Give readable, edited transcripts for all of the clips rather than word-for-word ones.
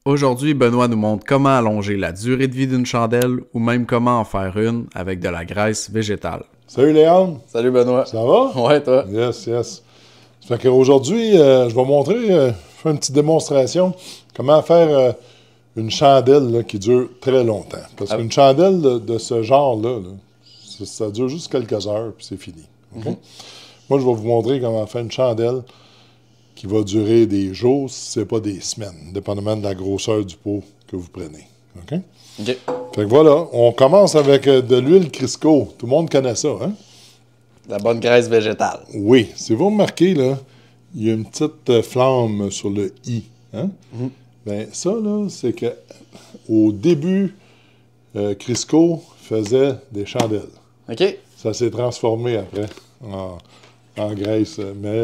Aujourd'hui, Benoît nous montre comment allonger la durée de vie d'une chandelle ou même comment en faire une avec de la graisse végétale. Salut Léon, Salut Benoît. ça va? Ouais, toi? Yes, yes. Ça fait qu'aujourd'hui, je vais montrer, faire une petite démonstration, comment faire une chandelle là, qui dure très longtemps. Parce qu'une chandelle de ce genre-là, ça dure juste quelques heures, puis c'est fini. Okay? Moi, je vais vous montrer comment faire une chandelle qui va durer des jours, si ce n'est pas des semaines, dépendamment de la grosseur du pot que vous prenez. OK? OK. Fait que voilà, on commence avec de l'huile Crisco. Tout le monde connaît ça, hein? La bonne graisse végétale. Oui. Si vous remarquez, là, il y a une petite flamme sur le « i ». Hein? Bien, ça, là, c'est que au début, Crisco faisait des chandelles. OK. Ça s'est transformé après en graisse, mais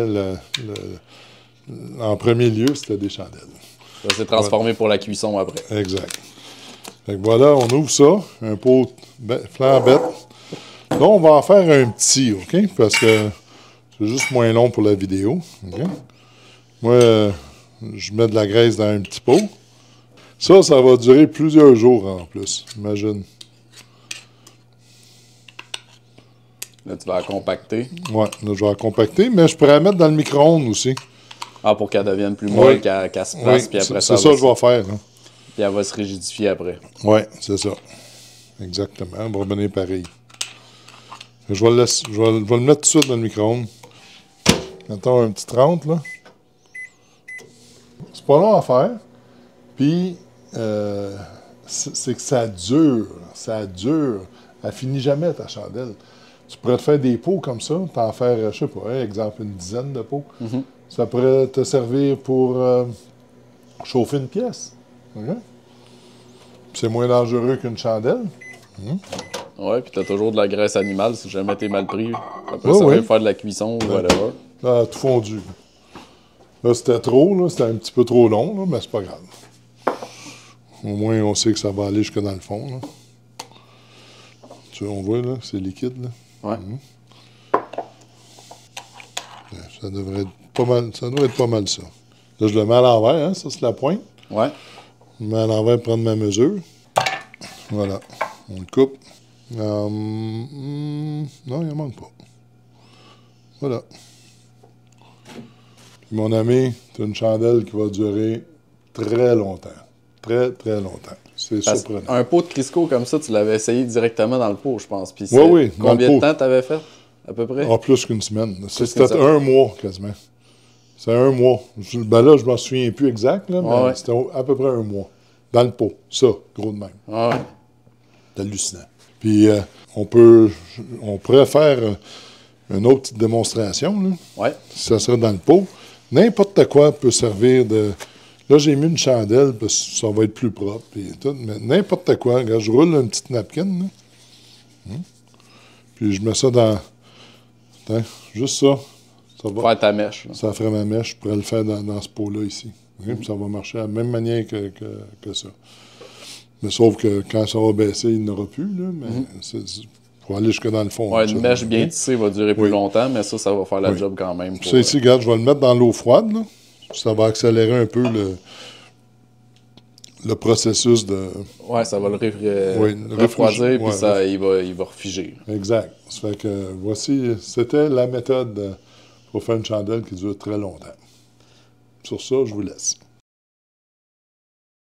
en premier lieu, c'était des chandelles. Ça s'est transformé pour la cuisson après. Exact. Fait que voilà, on ouvre ça, un pot flambette. Là, on va en faire un petit, OK? Parce que c'est juste moins long pour la vidéo. OK? Moi, je mets de la graisse dans un petit pot. Ça va durer plusieurs jours en plus, imagine. Là, tu vas la compacter. Ouais, là, je vais la compacter, mais je pourrais la mettre dans le micro-ondes aussi. Ah, pour qu'elle devienne plus molle, Oui. qu'elle se place, Oui, puis après c'est ça que je vais faire. Là. Puis elle va se rigidifier après. Oui, c'est ça. Exactement. On va revenir pareil. Je vais le mettre tout de suite dans le micro-ondes. Mettons un petit 30, là. C'est pas long à faire. Puis, c'est que ça dure. Ça dure. Elle finit jamais, ta chandelle. Tu pourrais te faire des pots comme ça, t'en faire, je sais pas, exemple, une dizaine de pots. Ça pourrait te servir pour chauffer une pièce. Okay? C'est moins dangereux qu'une chandelle. Ouais, puis t'as toujours de la graisse animale si jamais t'es mal pris. Après, Oui, ça oui. va faire de la cuisson ou whatever. Là, tout fondu. Là, c'était trop, là. C'était un petit peu trop long, là, mais c'est pas grave. Au moins, on sait que ça va aller jusque dans le fond, là. Tu vois, on voit, là, c'est liquide, là. Ouais. Ça devrait être pas mal, ça doit être pas mal, ça. Là, je le mets à l'envers, hein, ça, c'est la pointe. Ouais. Je le mets à l'envers pour prendre ma mesure. Voilà. On le coupe. Non, il en manque pas. Voilà. Puis, mon ami, c'est une chandelle qui va durer très longtemps. Très, très longtemps. C'est surprenant. Un pot de Crisco comme ça, tu l'avais essayé directement dans le pot, je pense. Puis Oui, dans combien le de pot. temps t'avais fait, à peu près? Ah, plus qu'une semaine. C'était qu'une un mois, quasiment. C'est un mois. Ben là, je m'en souviens plus exact, là, mais c'était à peu près un mois. Dans le pot. Ça, gros de même. Ah ouais. C'est hallucinant. Puis, on pourrait faire une autre petite démonstration, là. Ouais. Si ça serait dans le pot. N'importe quoi peut servir de... Là, j'ai mis une chandelle parce que ça va être plus propre et tout. Mais n'importe quoi. Regarde, je roule une petite napkin, là. Puis je mets ça dans... Attends, juste ça. Ça va... Faire ta mèche. Là. Ça ferait ma mèche. Je pourrais le faire dans ce pot-là, ici. Puis ça va marcher de la même manière que ça. Mais sauf que quand ça va baisser, il n'aura plus, là. Mais pour aller jusque dans le fond. Ouais, une mèche bien tissée va durer plus Oui. longtemps, mais ça va faire la job quand même. Ça ici, regarde, je vais le mettre dans l'eau froide, là. Ça va accélérer un peu le processus de... Ouais, ça va le le refroidir, puis ouais, ça, il va refiger. Exact. Ça fait que voici, c'était la méthode pour faire une chandelle qui dure très longtemps. Sur ça, je vous laisse.